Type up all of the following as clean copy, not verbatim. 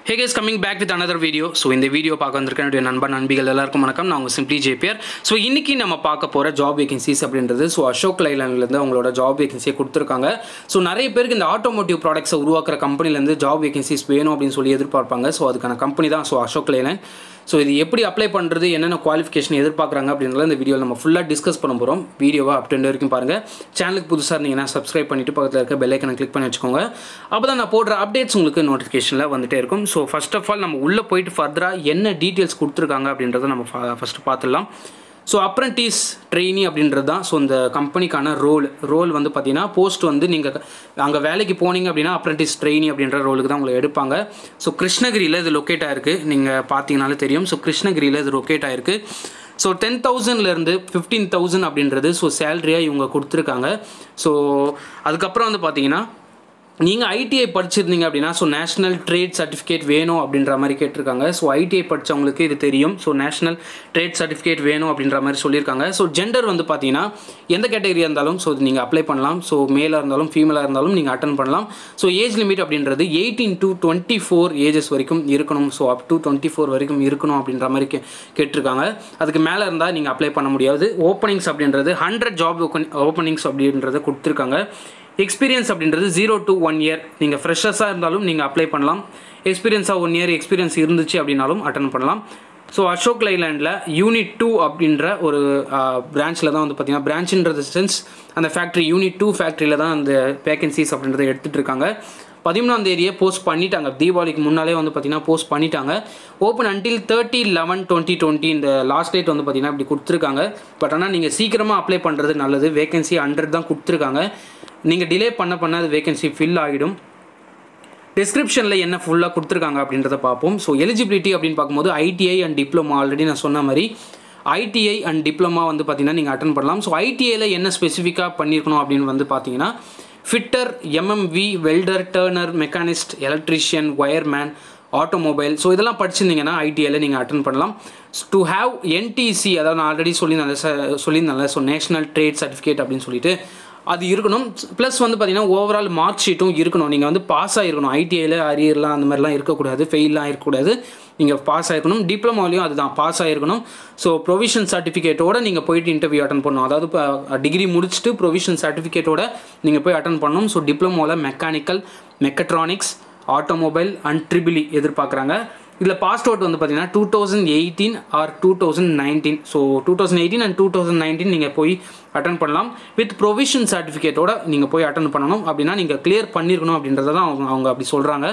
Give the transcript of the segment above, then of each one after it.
Hey guys, coming back with another video. So in the video பார்க்க வந்திருக்கேன் என்னுடைய நண்பர் நண்பிகள் எல்லாருக்கும் வணக்கம். நான் உங்க சிம்பிளி ஜேபிஆர். So இன்னைக்கு நம்ம பார்க்க போற ஜாப் வேகன்சிஸ் அப்படின்றது சோ அசோக் லைலாண்ட்ல இருந்து அவங்களோட ஜாப் வேகன்சியை கொடுத்திருக்காங்க. சோ நிறைய பேருக்கு இந்த ஆட்டோமோட்டிவ் ப்ராடக்ட்ஸ் உருவாக்குற கம்பெனில இருந்து ஜாப் வேகன்சிஸ் வேணும் அப்படினு சொல்லி எதிர்பார்ப்பாங்க. சோ அதுக்கான கம்பெனி தான் சோ அசோக் லைலாண்ட். So இது எப்படி அப்ளை பண்றது என்னென்ன குவாலிஃபிகேஷன் எதிர்பார்க்கறாங்க அப்படிங்கறத இந்த வீடியோல நம்ம ஃபுல்லா டிஸ்கஸ் பண்ண போறோம். வீடியோவை அப் டு எண்ட் வரைக்கும் பாருங்க. சேனலுக்கு புதுசா இருந்தீங்கன்னா Subscribe பண்ணிட்டு பக்கத்துல இருக்க பெல் ஐகானை கிளிக் பண்ணி வெச்சுக்கோங்க. அப்பதான் நான் போடுற அப்டேட்ஸ் உங்களுக்கு நோட்டிஃபிகேஷன்ல வந்துட்டே இருக்கும். So first of all நம்ம உள்ள போயிட்டு ஃபர்தரா என்ன டீடைல்ஸ் கொடுத்திருக்காங்க அப்படிங்கறத நம்ம ஃபர்ஸ்ட் பார்த்துடலாம். So apprentice trainee அப்படின்றது தான். ஸோ இந்த கம்பெனிக்கான ரோல் வந்து பார்த்தீங்கன்னா போஸ்ட் வந்து நீங்கள் அங்கே வேலைக்கு போனீங்க அப்படின்னா apprentice trainee அப்படின்ற ரோலுக்கு தான் உங்களை எடுப்பாங்க. ஸோ கிருஷ்ணகிரியில் இது லொக்கேட் ஆயிருக்கு, நீங்கள் பார்த்தீங்கனாலே தெரியும். ஸோ கிருஷ்ணகிரியில் இது லொக்கேட் ஆயிருக்கு. ஸோ 10,000லேருந்து 15,000 அப்படின்றது ஸோ சேலரியாக இவங்க கொடுத்துருக்காங்க. ஸோ அதுக்கப்புறம் வந்து பார்த்தீங்கன்னா நீங்கள் ஐடிஐ படிச்சிருந்தீங்க அப்படின்னா ஸோ நேஷ்னல் ட்ரேட் சர்டிஃபிகேட் வேணும் அப்படின்ற மாதிரி கேட்டிருக்காங்க. ஸோ ஐடிஐ படித்தவங்களுக்கு இது தெரியும். ஸோ நேஷ்னல் ட்ரேட் சர்டிஃபிகேட் வேணும் அப்படின்ற மாதிரி சொல்லியிருக்காங்க. ஸோ ஜெண்டர் வந்து பார்த்தீங்கன்னா எந்த கேட்டகரியாக இருந்தாலும் ஸோ நீங்கள் அப்ளை பண்ணலாம். ஸோ மேலாக இருந்தாலும் ஃபீமேலாக இருந்தாலும் நீங்கள் அட்டன் பண்ணலாம். ஸோ ஏஜ் லிமிட் அப்படின்றது 18 to 24 ஏஜஸ் வரைக்கும் இருக்கணும். ஸோ அப் டு 24 வரைக்கும் இருக்கணும் அப்படின்ற மாதிரி கேட்டிருக்காங்க. அதுக்கு மேலே இருந்தால் நீங்கள் அப்ளை பண்ண முடியாது. ஓப்பனிங்ஸ் அப்படின்றது 100 ஜாப் ஓப்பனிங்ஸ் அப்படின்றத கொடுத்துருக்காங்க. எக்ஸ்பீரியன்ஸ் அப்படின்றது 0 to 1 year. நீங்கள் ஃப்ரெஷர்ஸாக இருந்தாலும் நீங்கள் அப்ளை பண்ணலாம். எக்ஸ்பீரியன்ஸாக 1 year எக்ஸ்பீரியன்ஸ் இருந்துச்சு அப்படின்னாலும் அட்டன் பண்ணலாம். ஸோ அசோக் லைலாண்டில் யூனிட் 2 அப்படின்ற ஒரு பிரான்ச்சில் தான் வந்து பார்த்தீங்கன்னா பிரான்ச்ன்றது சென்ஸ் அந்த ஃபேக்ட்ரி யூனிட் 2 ஃபேக்ட்ரியில் தான் அந்த வேகன்சிஸ் அப்படின்றத எடுத்துகிட்டு இருக்காங்க. 13ஆம் தேதியே போஸ்ட் பண்ணிட்டாங்க. தீபாவளிக்கு முன்னாலே வந்து பார்த்தீங்கன்னா போஸ்ட் பண்ணிட்டாங்க. ஓப்பன் அன்டில் 30/11/2020 இந்த லாஸ்ட் டேட் வந்து பார்த்தீங்கன்னா இப்படி கொடுத்துருக்காங்க. பட் ஆனால் நீங்கள் சீக்கிரமாக அப்ளை பண்ணுறது நல்லது. வேகன்சி 100 தான் கொடுத்துருக்காங்க. நீங்கள் டிலே பண்ண அது வேகன்சி ஃபில் ஆகிடும். டிஸ்கிரிப்ஷனில் என்ன ஃபுல்லாக கொடுத்துருக்காங்க அப்படின்றத பார்ப்போம். ஸோ எலிஜிபிலிட்டி அப்படின்னு பார்க்கும்போது ஐடிஐ அண்ட் டிப்ளமா ஆல்ரெடி நான் சொன்ன மாதிரி ஐடிஐ அண்ட் டிப்ளமா வந்து பார்த்தீங்கன்னா நீங்கள் அட்டன் பண்ணலாம். ஸோ ஐடிஐயில் என்ன ஸ்பெசிஃபிக்காக பண்ணியிருக்கணும் அப்படின்னு வந்து பார்த்தீங்கன்னா fitter, MMV, welder, turner, machinist, electrician, wireman, automobile so இதெல்லாம் படிச்சிருந்தீங்கன்னா ஐடிஐயில் நீங்கள் அட்டன் பண்ணலாம். டு ஹேவ் என்டிசி அதாவது நான் ஆல்ரெடி சொல்லியிருந்தேன்ல ஸோ நேஷ்னல் ட்ரேட் சர்டிஃபிகேட் அப்படின்னு சொல்லிட்டு அது இருக்கணும். ப்ளஸ் வந்து பார்த்தீங்கன்னா ஓவரால் மார்க் ஷீட்டும் இருக்கணும். நீங்கள் வந்து பாஸ் ஆகிருக்கணும். ஐடிஐயில் அரியர்லாம் அந்த மாதிரிலாம் இருக்கக்கூடாது, ஃபெயிலாம் இருக்கக்கூடாது. நீங்கள் பாஸ் ஆகிருக்கணும். டிப்ளமோலையும் அதுதான் பாஸ் ஆகிருக்கணும். ஸோ ப்ரொவிஷன் சர்டிஃபிகேட்டோடு நீங்கள் போயிட்டு இன்டர்வியூ அட்டன் பண்ணணும். அதாவது இப்போ டிகிரி முடிச்சுட்டு ப்ரொவிஷன் சர்டிஃபிகேட்டோட நீங்கள் போய் அட்டன் பண்ணணும். ஸோ டிப்ளமோவில் mechanical, mechatronics, automobile and triple எதிர்பார்க்குறாங்க. இதில் பாஸ்ட் அவுட் வந்து பார்த்தீங்கன்னா 2018 ஆர் 2019. ஸோ 2018 அண்ட் 2019 நீங்கள் போய் அட்டன் பண்ணலாம். வித் ப்ரொவிஷன் சர்டிஃபிகேட்டோட நீங்கள் போய் அட்டன் பண்ணணும். அப்படின்னா நீங்கள் கிளியர் பண்ணியிருக்கணும் அப்படின்றத தான் அவங்க அப்படி சொல்கிறாங்க.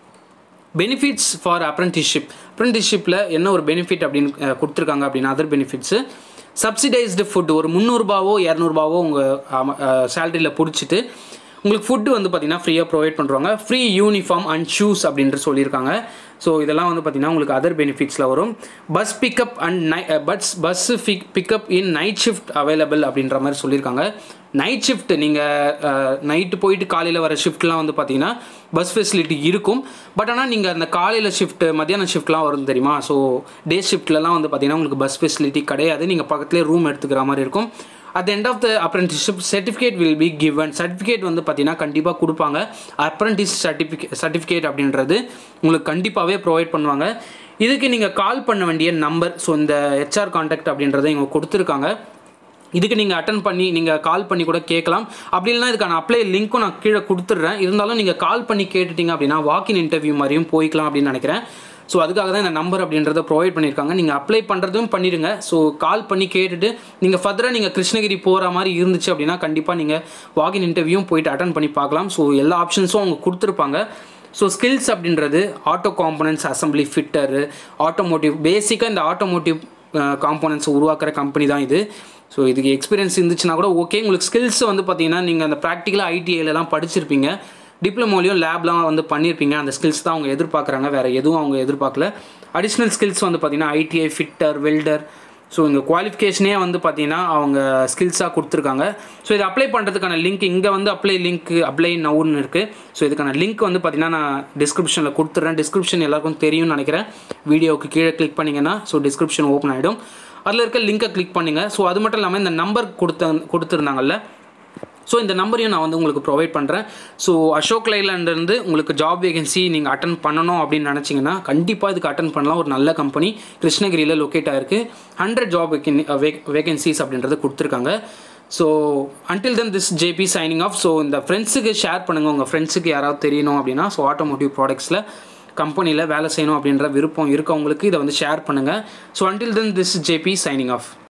பெனிஃபிட்ஸ் ஃபார் அப்ரெண்டிஸ்ஷிப்பில் என்ன ஒரு பெனிஃபிட் அப்படின்னு கொடுத்துருக்காங்க அப்படின்னா அதர் பெனிஃபிட்ஸு சப்சிடைஸ்டு ஃபுட் ஒரு 300 200 உங்கள் சேலரியில் பிடிச்சிட்டு உங்களுக்கு ஃபுட்டு வந்து பார்த்திங்கன்னா ஃப்ரீயாக ப்ரொவைட் பண்ணுறாங்க. ஃப்ரீ யூனிஃபார்ம் அண்ட் ஷூஸ் அப்படின்ட்டு சொல்லியிருக்காங்க. ஸோ இதெல்லாம் வந்து பார்த்திங்கன்னா உங்களுக்கு அதர் பெனிஃபிட்ஸில் வரும். Bus pickup and bus pickup in night shift available அப்படின்ற மாதிரி சொல்லியிருக்காங்க. நைட் ஷிஃப்ட் நீங்கள் நைட்டு போயிட்டு காலையில் வர ஷிஃப்ட்லாம் வந்து பார்த்திங்கன்னா பஸ் ஃபெசிலிட்டி இருக்கும். பட் ஆனால் நீங்கள் அந்த காலையில் ஷிஃப்ட் மத்தியான ஷிஃப்ட்லாம் வரும் தெரியுமா. ஸோ டே ஷிஃப்ட்லலாம் வந்து பார்த்திங்கன்னா உங்களுக்கு பஸ் ஃபெசிலிட்டி கிடையாது. நீங்கள் பக்கத்துலேயே ரூம் எடுத்துக்கிற மாதிரி இருக்கும். At end of the apprenticeship certificate will be given. Certificate வந்து பார்த்தீங்கன்னா கண்டிப்பாக கொடுப்பாங்க. அப்ரெண்டிஸ் சர்டிஃபிகேட் அப்படின்றது உங்களுக்கு கண்டிப்பாகவே ப்ரொவைட் பண்ணுவாங்க. இதுக்கு நீங்கள் கால் பண்ண வேண்டிய நம்பர் ஸோ இந்த ஹெச்ஆர் கான்டாக்ட் அப்படின்றத இவங்க கொடுத்துருக்காங்க. இதுக்கு நீங்கள் அட்டன் பண்ணி நீங்கள் கால் பண்ணி கூட கேட்கலாம். அப்படி இல்லைனா இதுக்கான அப்ளை லிங்க்கும் நான் கீழே கொடுத்துட்றேன். இருந்தாலும் நீங்கள் கால் பண்ணி கேட்டுட்டிங்க அப்படின்னா வாக்கின் இன்டர்வியூ மாதிரியும் போய்க்கலாம் அப்படின்னு நினைக்கிறேன். ஸோ அதுக்காக தான் இந்த நம்பர் அப்படின்றத ப்ரொவைட் பண்ணியிருக்காங்க. நீங்கள் அப்ளை பண்ணுறதும் பண்ணிடுங்க. ஸோ கால் பண்ணி கேட்டுட்டு நீங்கள் ஃபர்தராக நீங்கள் கிருஷ்ணகிரி போகிற மாதிரி இருந்துச்சு அப்படின்னா கண்டிப்பாக நீங்கள் வாக்கின் இன்டர்வியூவும் போயிட்டு அட்டன் பண்ணி பார்க்கலாம். ஸோ எல்லா ஆப்ஷன்ஸும் அவங்க கொடுத்துருப்பாங்க. ஸோ ஸ்கில்ஸ் அப்படின்றது auto components assembly, fitter, automotive பேசிக்காக இந்த ஆட்டோமோட்டிவ் காம்போனன்ட்ஸ் உருவாக்குற கம்பெனி தான் இது. ஸோ இதுக்கு எக்ஸ்பீரியன்ஸ் இருந்துச்சுன்னா கூட ஓகே. உங்களுக்கு ஸ்கில்ஸ் வந்து பார்த்தீங்கன்னா நீங்கள் அந்த ப்ராக்டிக்கலாக ஐடிஐலலாம் படிச்சிருப்பீங்க, டிப்ளமோலையும் லேப்லாம் வந்து பண்ணியிருப்பீங்க. அந்த ஸ்கில்ஸ் தான் அவங்க எதிர்பார்க்குறாங்க, வேறு எதுவும் அவங்க எதிர்பார்க்கல. அடிஷ்னல் ஸ்கில்ஸ் வந்து பார்த்திங்கன்னா ஐடிஐ, ஃபிட்டர், வெல்டர். ஸோ இந்த குவாலிஃபிகேஷனே வந்து பார்த்திங்கன்னா அவங்க ஸ்கில்ஸாக கொடுத்துருக்காங்க. ஸோ இதை அப்ளை பண்ணுறதுக்கான லிங்க் இங்கே வந்து அப்ளை நவுன்னு இருக்குது. ஸோ இதுக்கான லிங்க் வந்து பார்த்திங்கன்னா நான் டிஸ்கிரிப்ஷனில் கொடுத்துட்றேன். டிஸ்கிரிப்ஷன் எல்லாருக்கும் தெரியும்னு நினைக்கிறேன். வீடியோவுக்கு கீழே கிளிக் பண்ணிங்கன்னா ஸோ டிஸ்கிரிப்ஷன் ஓப்பன் ஆகிடும். அதில் இருக்க லிங்கை கிளிக் பண்ணுங்கள். ஸோ அது மட்டும் இல்லாமல் இந்த நம்பர் கொடுத்துருந்தாங்கல்ல ஸோ இந்த நம்பரையும் நான் வந்து உங்களுக்கு ப்ரொவைட் பண்ணுறேன். ஸோ அசோக் லைலாண்ட்லேருந்து உங்களுக்கு ஜாப் வேகன்சி நீங்கள் அட்டன் பண்ணணும் அப்படின்னு நினச்சிங்கன்னா கண்டிப்பாக இதுக்கு அட்டன் பண்ணலாம். ஒரு நல்ல கம்பெனி கிருஷ்ணகிரியில் லொக்கேட் ஆகிருக்கு. 100 ஜாப் வேகன்சிஸ் அப்படின்றது கொடுத்துருக்காங்க. So until then this JP signing off. So இந்த ஃப்ரெண்ட்ஸுக்கு ஷேர் பண்ணுங்கள், உங்கள் ஃப்ரெண்ட்ஸுக்கு யாராவது தெரியணும் அப்படின்னா. ஸோ ஆட்டோமோட்டிவ் ப்ராடக்ட்ஸில் கம்பெனியில் வேலை செய்யணும் அப்படின்ற விருப்பம் இருக்கவங்களுக்கு இதை வந்து ஷேர் பண்ணுங்கள். So until then this JP signing of.